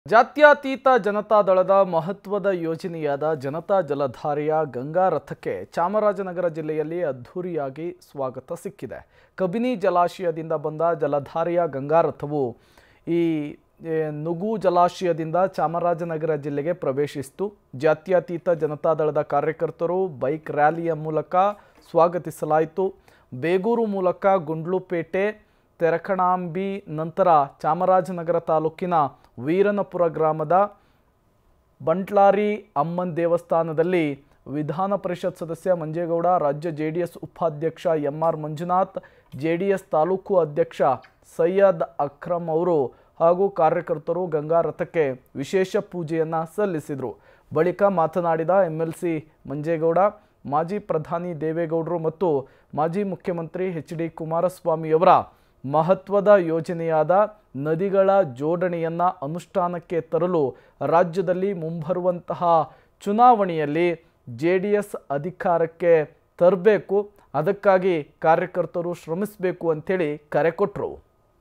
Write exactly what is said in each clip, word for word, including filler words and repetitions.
ಜಾತ್ಯತೀತ ಜನತಾದಳದ ಮಹತ್ವದ ಯೋಜನೆಯಾದ ಜನತಾ ಜಲಧಾರೆಯ ಗಂಗಾ ರಥಕ್ಕೆ ಚಾಮರಾಜನಗರ ಜಿಲ್ಲೆಯಲ್ಲಿ ಅದ್ಧೂರಿಯಾಗಿ ಸ್ವಾಗತ ಸಿಕ್ಕಿದೆ. ಕಬಿನಿ ಜಲಾಶಯದಿಂದ ಬಂದ ಜಲಧಾರೆಯ ಗಂಗಾ ರಥವು ಈ ನುಗು ಜಲಾಶಯದಿಂದ ಚಾಮರಾಜನಗರ ಜಿಲ್ಲೆಗೆ ಪ್ರವೇಶಿಸಿತು. ಜಾತ್ಯತೀತ ಜನತಾದಳದ ಕಾರ್ಯಕರ್ತರು ಬೈಕ್ ರ್ಯಾಲಿಯ ಮೂಲಕ ಸ್ವಾಗತಿಸಲಾಯಿತು. ಬೇಗೂರು ಮೂಲಕ ಗುಂಡ್ಲುಪೇಟೆ, ತೆರಕಣಾಂಬಿ ನಂತರ ಚಾಮರಾಜನಗರ ತಾಲೂಕಿನ ವೀರನಪುರ ಗ್ರಾಮದ ಬಂಟ್ಲಾರಿ ಅಮ್ಮನ್ ದೇವಸ್ಥಾನದಲ್ಲಿ ವಿಧಾನ ಪರಿಷತ್ ಸದಸ್ಯ ಮಂಜೇಗೌಡ, ರಾಜ್ಯ ಜೆಡಿಎಸ್ ಉಪಾಧ್ಯಕ್ಷ M R Manjunath, JDS taluk ಅಧ್ಯಕ್ಷ ಸೈಯದ್ ಅಕ್ರಮ್ ಅವರು ಹಾಗೂ ಕಾರ್ಯಕರ್ತರು ಗಂಗಾ ರಥಕ್ಕೆ ವಿಶೇಷ ಪೂಜೆಯನ್ನು ಸಲ್ಲಿಸಿದರು. ಬಳಿಕ ಮಾತನಾಡಿದ ಎಂಎಲ್ಸಿ ಮಂಜೇಗೌಡ, ಮಾಜಿ ಪ್ರಧಾನಿ ದೇವೇಗೌಡರು ಮತ್ತು ಮಾಜಿ ಮುಖ್ಯಮಂತ್ರಿ ಎಚ್ ಡಿ ಕುಮಾರಸ್ವಾಮಿಯವರ ಮಹತ್ವದ ಯೋಜನೆಯಾದ ನದಿಗಳ ಜೋಡಣೆಯನ್ನು ಅನುಷ್ಠಾನಕ್ಕೆ ತರಲು ರಾಜ್ಯದಲ್ಲಿ ಮುಂಬರುವಂತಹ ಚುನಾವಣೆಯಲ್ಲಿ ಜೆಡಿಎಸ್ ಅಧಿಕಾರಕ್ಕೆ ತರಬೇಕು, ಅದಕ್ಕಾಗಿ ಕಾರ್ಯಕರ್ತರು ಶ್ರಮಿಸಬೇಕು ಅಂತೇಳಿ ಕರೆ ಕೊಟ್ಟರು.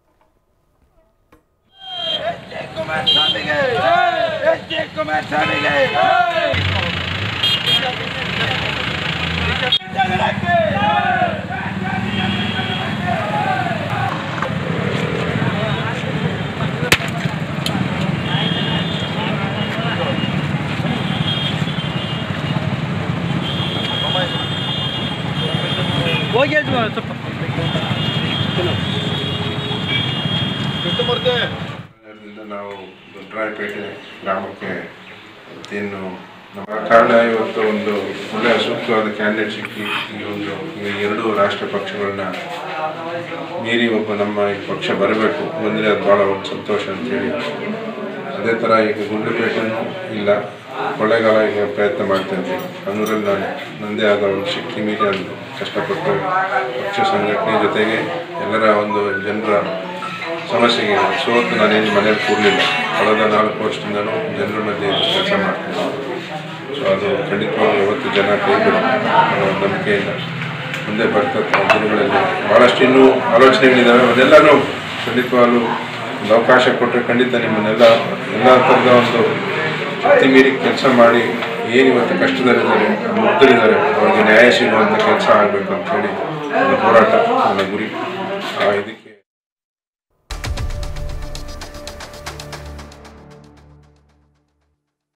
ನಾವು ದೊಡ್ಡರಾಯಪೇಟೆ ಗ್ರಾಮಕ್ಕೆ ಇನ್ನು ನಮ್ಮ ಕಾರಣ ಇವತ್ತು ಒಂದು ಒಳ್ಳೆಯ ಸೂಕ್ತವಾದ ಕ್ಯಾಂಡಿಡೇಟ್ ಸಿಕ್ಕಿ ಈ ಒಂದು ಎರಡೂ ರಾಷ್ಟ್ರ ಪಕ್ಷಗಳನ್ನ ಮೀರಿ ಒಬ್ಬ ನಮ್ಮ ಈ ಪಕ್ಷ ಬರಬೇಕು ಬಂದರೆ ಅದು ಭಾಳ ಒಂದು ಸಂತೋಷ ಅಂತೇಳಿ, ಅದೇ ಥರ ಈಗ ಗುಂಡ್ಲುಪೇಟೆನೂ ಇಲ್ಲ, ಕೊಳ್ಳೇಗಾಲ ಈಗ ಪ್ರಯತ್ನ ಮಾಡ್ತಾ ಇದ್ದೀವಿ. ಅನ್ನೂರಲ್ಲಿ ನಾನು ನನ್ನದೇ ಆದ ಒಂದು ಶಕ್ತಿ ಮೀರಿ ಅಂದು ಕಷ್ಟಪಟ್ಟು ಪಕ್ಷ ಸಂಘಟನೆ ಜೊತೆಗೆ ಎಲ್ಲರ ಒಂದು ಜನರ ಸಮಸ್ಯೆಗೆ ಸೋತು ನಾನೇನು ಮನೇಲಿ ಕೂಡಲಿಲ್ಲ. ಕಳೆದ ನಾಲ್ಕು ವರ್ಷದಿಂದಲೂ ಜನರ ಮಧ್ಯೆ ಕೆಲಸ ಮಾಡ್ತೀನಿ. ಸೊ ಅದು ಖಂಡಿತವಾಗ್ಲೂ ಯಾವತ್ತು ಜನ ಕೈ ಬಿಡೋ ನಂಬಿಕೆಯಿಂದ ಮುಂದೆ ಬರ್ತಕ್ಕ ದಿನಗಳಲ್ಲಿ ಭಾಳಷ್ಟು ಇನ್ನೂ ಆಲೋಚನೆಗಳಿದ್ದಾವೆ. ಅದೆಲ್ಲನೂ ಖಂಡಿತವಾಗ್ಲೂ ಒಂದು ಅವಕಾಶ ಕೊಟ್ಟರೆ ಖಂಡಿತ ನಿಮ್ಮನ್ನೆಲ್ಲ ಎಲ್ಲ ಥರದ ಒಂದು ಶಕ್ತಿ ಮೀರಿ ಕೆಲಸ ಮಾಡಿ ಏನು ಇವತ್ತು ಕಷ್ಟದಲ್ಲಿದ್ದಾರೆ, ಮುಗ್ಧರಿದ್ದಾರೆ, ಅವರಿಗೆ ನ್ಯಾಯ ಸಿಗುವಂಥ ಕೆಲಸ ಆಗಬೇಕು ಅಂತ ಹೇಳಿ ನನ್ನ ಹೋರಾಟ, ನನ್ನ ಗುರಿ. ಇದಕ್ಕೆ